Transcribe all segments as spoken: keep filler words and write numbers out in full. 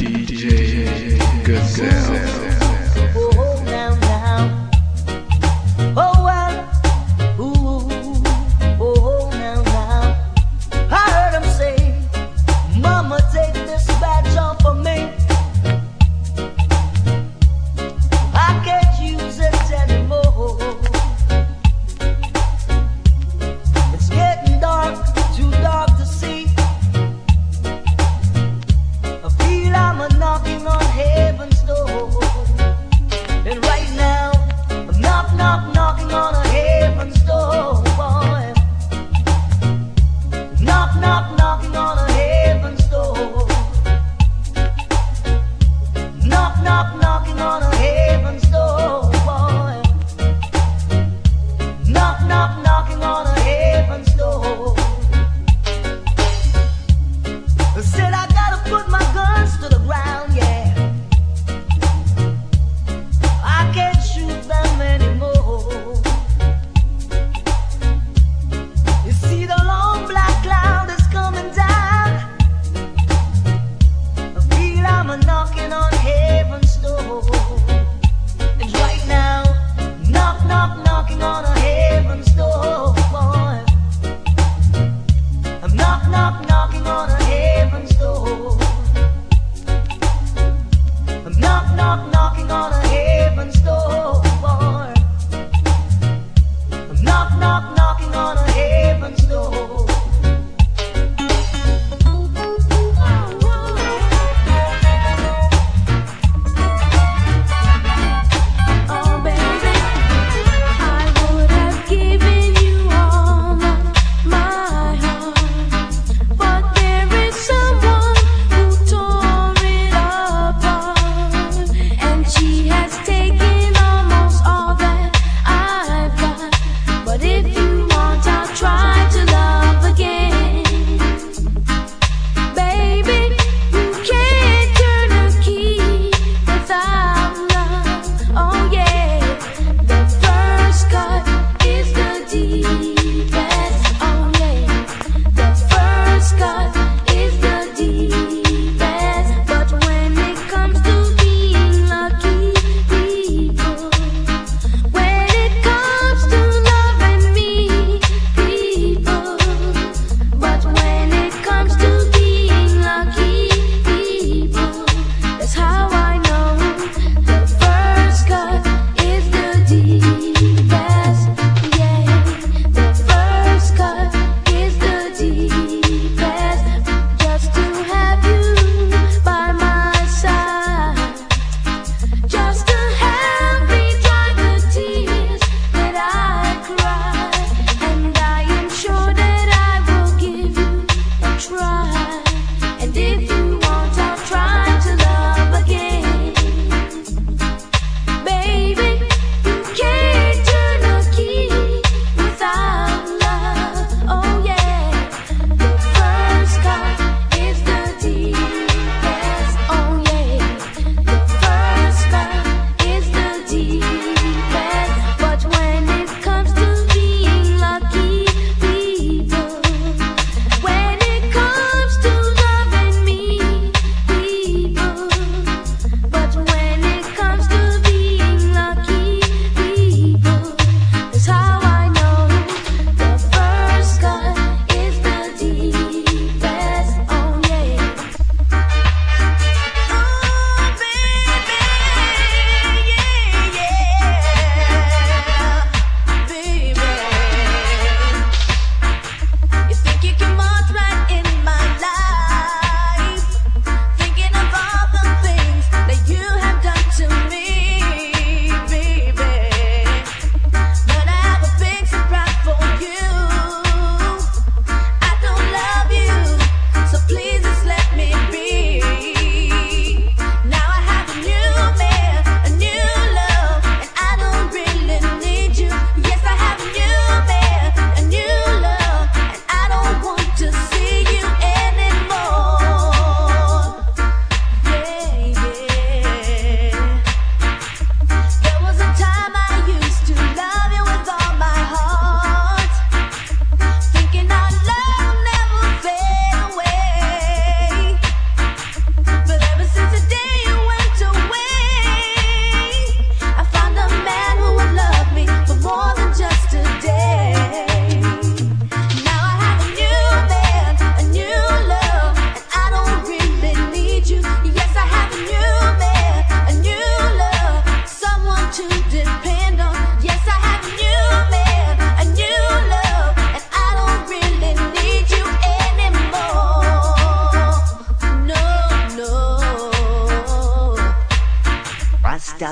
D J Gazelle. Oh, now, now. Oh, well. Ooh. Oh, now, now. I heard him say, Mama, take this badge off of me. I can't use it anymore. It's getting dark, too dark to see. I feel I'm a knocking on heaven's door. And right now, I'm knock, knock, knocking on a heaven's door, boy. Knock, knock, knocking on a heaven's door. Knock, knock, knocking on a heaven's door, boy. Knock, knock, knocking on a heaven's door. I said I gotta put my guns to the ground, yeah. I can't shoot them anymore. You see the long black cloud is coming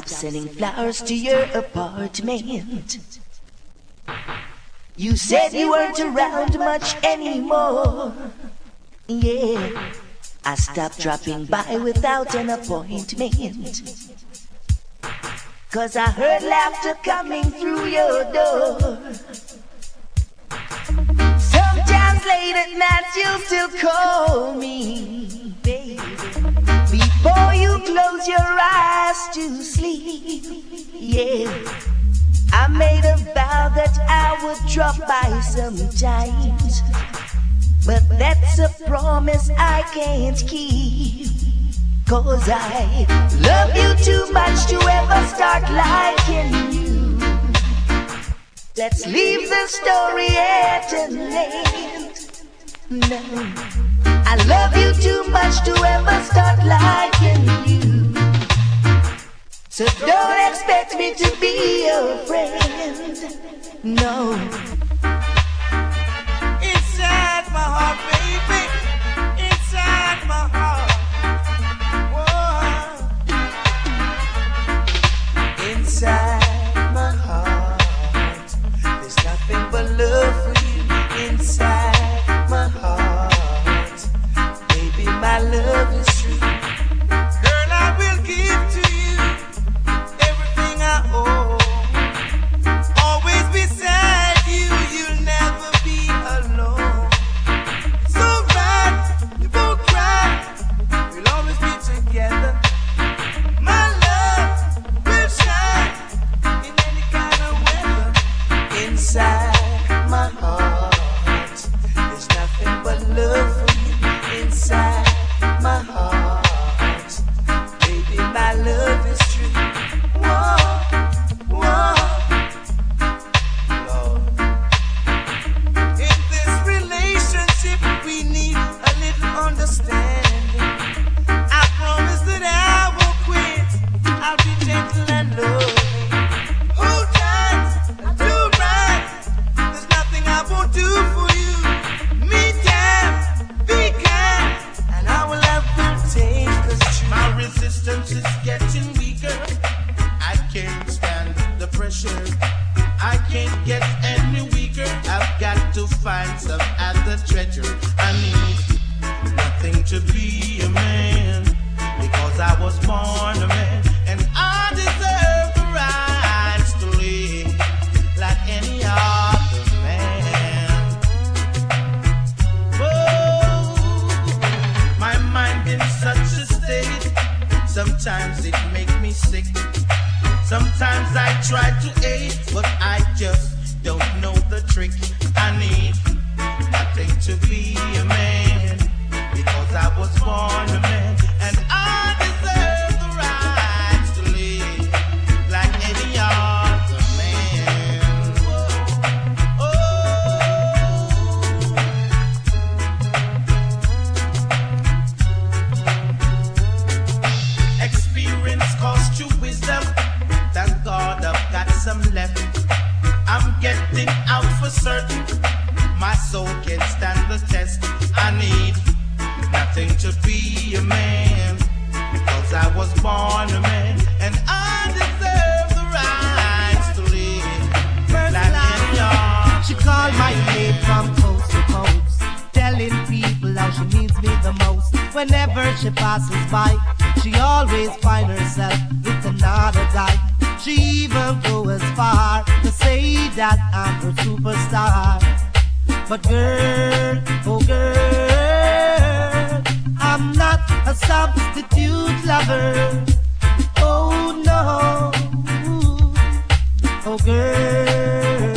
stop sending flowers to your apartment. You said you weren't around much anymore. Yeah, I stopped dropping by without an appointment. Cause I heard laughter coming through your door. Sometimes late at night you'll still call me, baby, before you close your eyes to sleep. Yeah, I made a vow that I would drop by sometimes, but that's a promise I can't keep. Cause I love you too much to ever start liking you. Let's leave the story at an end. No, I love you too much to ever start liking you. So don't expect me to be your friend. No. Inside my heart, baby. Inside my heart. Inside my heart, there's nothing but love for you. Inside my heart, baby, my love is true. Girl, I will give to you everything I owe. Always beside you, you'll never be alone. So right, you won't cry, we'll always be together. My love will shine in any kind of weather. Inside my heart, there's nothing but love for you. Inside my heart, baby, my love is true. Whoa, whoa, Lord. In this relationship, we need a little understanding. I promise that I won't quit. I'll be gentle and loving. Hold tight, do right. There's nothing I won't do for you. Me down, be kind, and I will have to take the truth. My resistance is getting weaker. I can't stand the pressure. I can't get any weaker. I've got to find some other treasure. I need nothing to be a man, because I was born a man, and I deserve the rights to live like any other man. Whoa, my mind in such a state, sometimes it makes me sick. Sometimes I try to aid, but I just don't know the trick. I need nothing to be a man, because I was born a man, and I deserve the rights to live like any other man. Oh, oh. Experience costs you wisdom. Thank God I've got some left. I'm getting out for certain. My soul can stand the test. I need nothing to be a man, because I was born a man, and I deserve the rights to live like any other. She called my name from coast to coast, telling people how she needs me the most. Whenever she passes by, she always finds herself with another guy. She even goes as far to say that I'm her superstar. But girl, oh girl, I'm not a substitute lover. Oh no, oh girl,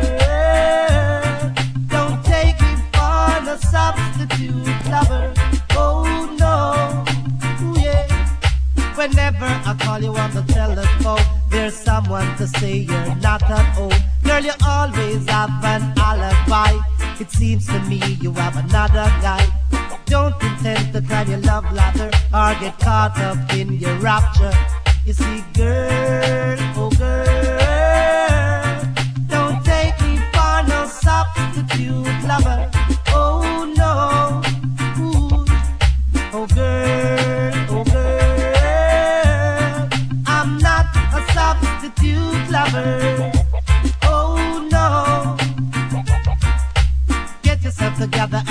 don't take me for the substitute lover. Oh no, yeah. Whenever I call you on the telephone, there's someone to say you're not at home. Girl, you always have an alibi. It seems to me you have another guy. Don't intend to climb your love ladder or get caught up in your rapture. You see, girl, oh girl, don't take me for no substitute lover. Oh no, ooh, oh girl, oh girl, I'm not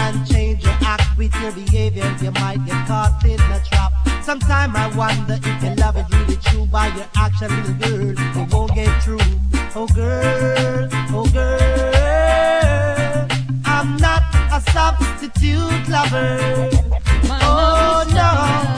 and change your act with your behavior, you might get caught in a trap. Sometimes I wonder if your love is really true. By your action, little girl, it won't get through. Oh girl, oh girl, I'm not a substitute lover. Oh no,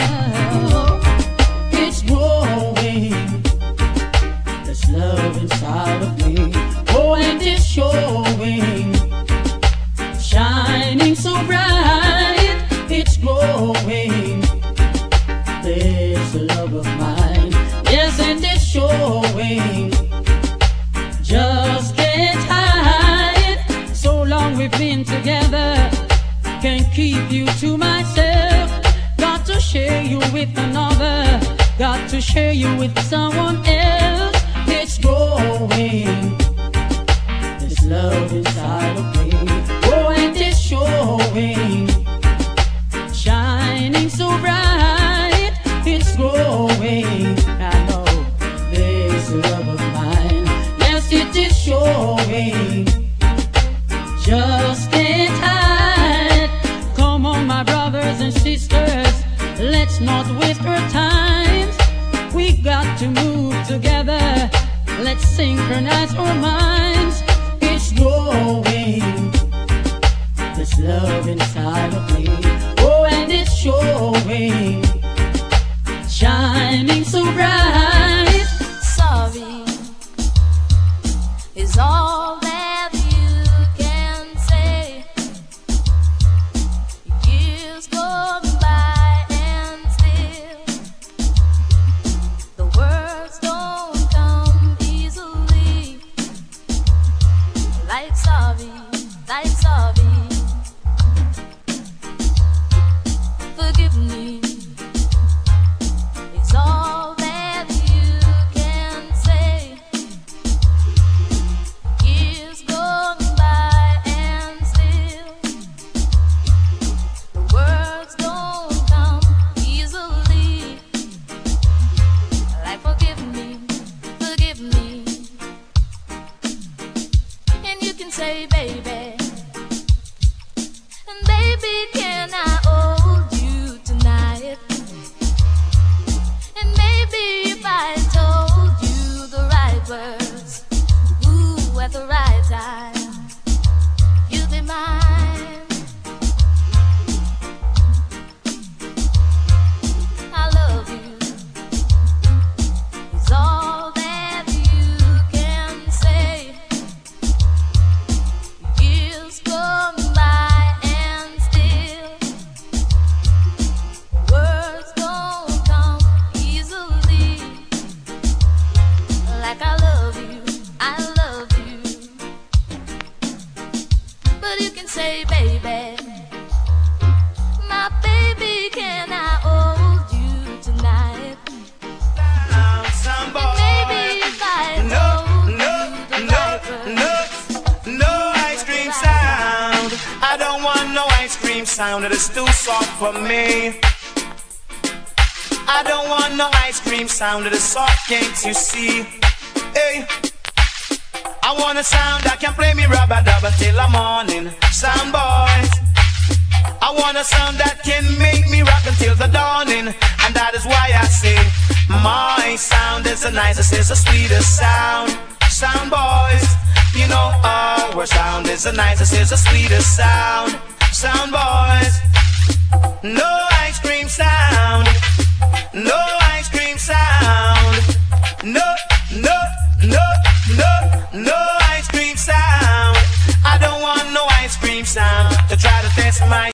it's growing. There's love inside of me. Oh, and it's showing, shining so bright. It's growing. There's a love of mine. Yes, and it's showing. Just can't hide. So long we've been together, can't keep you to myself. Got to share you with another, got to share you with someone else. It's growing, there's love inside of me. Oh, and it's showing, shining so bright. It's growing, I know there's love of mine. Yes, it is showing, just can't hide. Come on, my brothers and sisters, let's not waste our time. We got to move together, let's synchronize our minds. It's growing, there's love inside of me. Oh, and it's showing, shining so bright. Sorry is all that you can say. Years go by and still the words don't come easily. Like sorry, like sorry. Forgive me. It's all that you can say. Years gone by and still the words don't come easily. Like forgive me, forgive me. And you can say baby, and baby can I hold you tonight? And maybe if I told you the right words, ooh, at the right time, you'd be mine. I love you. It's all that you can say. Years gone by and still words don't come easily. Like I love you, I love you. But you can say baby, my baby, can I hold you tonight? And maybe if I told you the right words, No, no ice cream sound. I don't want no ice cream sound. It is too soft for me. I don't want no ice cream sound. It is soft, can't you see? Hey, I want a sound that can play me rubber dubber till the morning. Sound boys. I want a sound that can make me rock until the dawning. And that is why I say my sound is the nicest, is the sweetest sound. Sound boys, you know our sound is the nicest, is the sweetest sound. Sound